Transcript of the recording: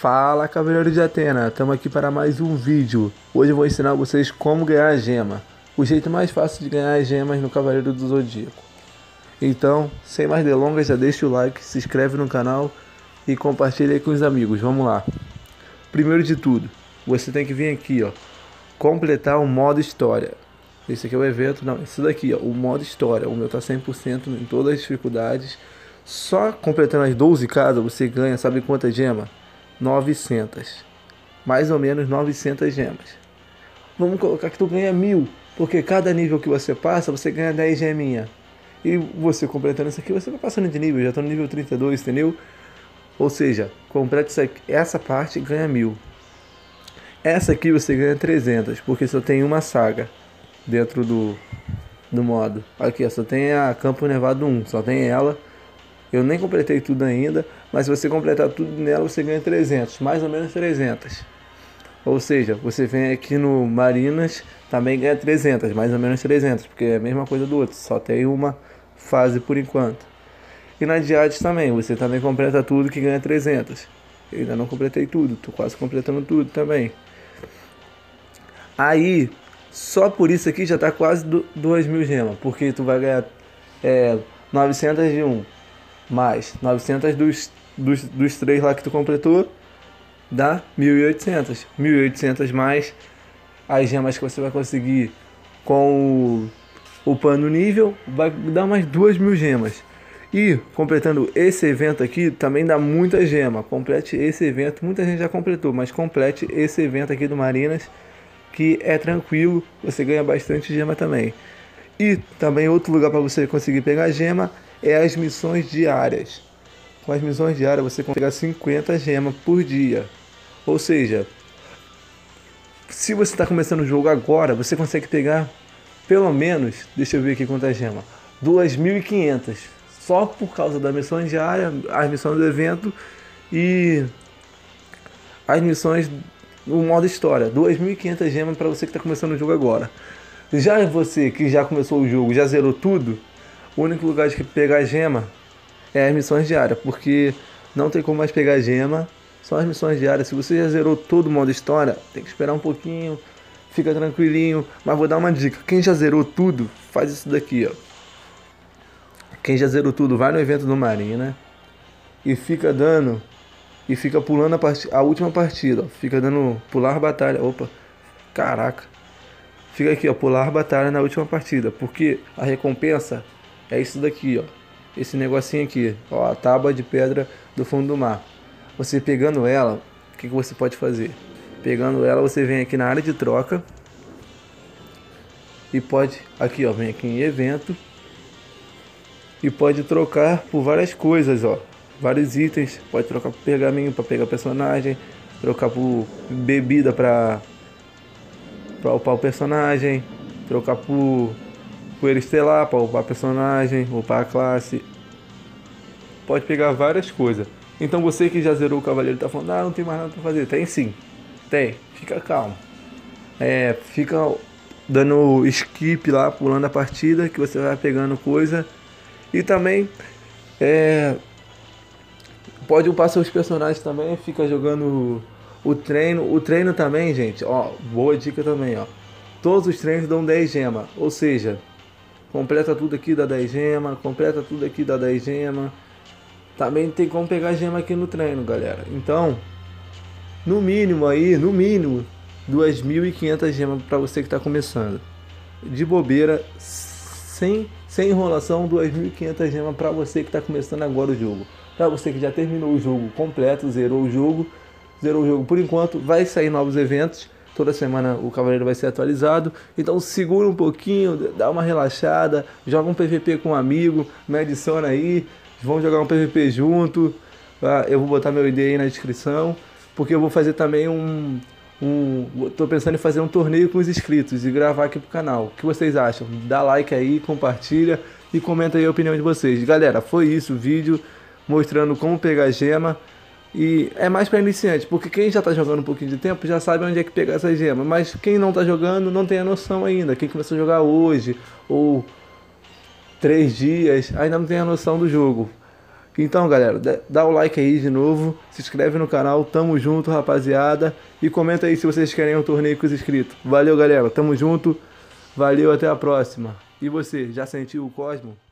Fala, Cavaleiro de Atena, estamos aqui para mais um vídeo. Hoje eu vou ensinar vocês como ganhar a gema. O jeito mais fácil de ganhar as gemas no Cavaleiro do Zodíaco. Então, sem mais delongas, já deixa o like, se inscreve no canal e compartilha aí com os amigos. Vamos lá. Primeiro de tudo, você tem que vir aqui, ó, completar o modo história. Esse aqui é o evento, não, esse daqui, ó, o modo história. O meu tá 100% em todas as dificuldades. Só completando as 12 casas você ganha, sabe quantas gemas? 900. Mais ou menos 900 gemas. Vamos colocar que tu ganha 1000, porque cada nível que você passa, você ganha 10 geminhas. E você completando isso aqui, você vai passando de nível. Já estou no nível 32, entendeu? Ou seja, completa isso aqui, essa parte e ganha 1000. Essa aqui você ganha 300, porque só tem uma saga dentro do modo. Aqui, ó, só tem a Campo Nevado 1, só tem ela. Eu nem completei tudo ainda, mas se você completar tudo nela, você ganha 300, mais ou menos 300. Ou seja, você vem aqui no Marinas, também ganha 300, mais ou menos 300, porque é a mesma coisa do outro, só tem uma fase por enquanto. E na Diades também, você também completa tudo que ganha 300. Eu ainda não completei tudo, tô quase completando tudo também. Aí, só por isso aqui já tá quase 2000 gemas, porque tu vai ganhar 900 de um. Mais 900 dos 3 lá que tu completou, dá 1800. 1800 mais as gemas que você vai conseguir com o pano nível, vai dar mais 2000 gemas. E completando esse evento aqui, também dá muita gema. Complete esse evento, muita gente já completou, mas complete esse evento aqui do Marinas, que é tranquilo, você ganha bastante gema também. E também outro lugar para você conseguir pegar gema é as missões diárias. Com as missões diárias você consegue pegar 50 gemas por dia. Ou seja, se você está começando o jogo agora, você consegue pegar pelo menos, deixa eu ver aqui quantas gemas, 2.500. Só por causa da missão diária, as missões do evento e as missões no modo história. 2.500 gemas para você que está começando o jogo agora. Já você que já começou o jogo, já zerou tudo, o único lugar de pegar gema é as missões diárias, porque não tem como mais pegar gema, só as missões diárias. Se você já zerou todo o modo história, tem que esperar um pouquinho, fica tranquilinho. Mas vou dar uma dica, quem já zerou tudo, faz isso daqui, ó. Quem já zerou tudo, vai no evento do Marina e fica dando, e fica pulando a última partida, ó. Fica dando pular batalha, opa, caraca. Fica aqui, ó, pular batalha na última partida, porque a recompensa é isso daqui, ó. Esse negocinho aqui, ó, a tábua de pedra do fundo do mar. Você pegando ela, o que você pode fazer? Pegando ela, você vem aqui na área de troca e pode, aqui, ó, vem aqui em evento e pode trocar por várias coisas, ó. Vários itens, pode trocar por pergaminho para pegar personagem, trocar por bebida para upar o personagem, trocar por poeira estelar para upar personagem, upar a classe. Pode pegar várias coisas. Então você que já zerou o Cavaleiro tá falando, não tem mais nada para fazer. Tem sim, tem, fica calmo. Fica dando skip lá, pulando a partida, que você vai pegando coisa. E também pode upar seus personagens também, fica jogando o treino. O treino também, gente, ó, boa dica também, ó. Todos os treinos dão 10 gemas, ou seja, completa tudo aqui, dá 10 gemas, completa tudo aqui, dá 10 gemas. Também tem como pegar gema aqui no treino, galera. Então, no mínimo aí, no mínimo, 2.500 gemas para você que está começando. De bobeira, sem enrolação, 2.500 gemas para você que está começando agora o jogo. Para você que já terminou o jogo completo, zerou o jogo por enquanto, vai sair novos eventos. Toda semana o Cavaleiro vai ser atualizado. Então segura um pouquinho, dá uma relaxada, joga um PVP com um amigo, me adiciona aí, vamos jogar um PVP junto. Eu vou botar meu ID aí na descrição, porque eu vou fazer também tô pensando em fazer um torneio com os inscritos e gravar aqui pro canal. O que vocês acham? Dá like aí, compartilha e comenta aí a opinião de vocês. Galera, foi isso o vídeo mostrando como pegar gema. E é mais para iniciante, porque quem já tá jogando um pouquinho de tempo já sabe onde é que pegar essa gema. Mas quem não tá jogando não tem a noção ainda. Quem começou a jogar hoje ou 3 dias ainda não tem a noção do jogo. Então, galera, dá o like aí de novo, se inscreve no canal, tamo junto, rapaziada, e comenta aí se vocês querem um torneio com os inscritos. Valeu, galera, tamo junto, valeu, até a próxima. E você, já sentiu o Cosmo?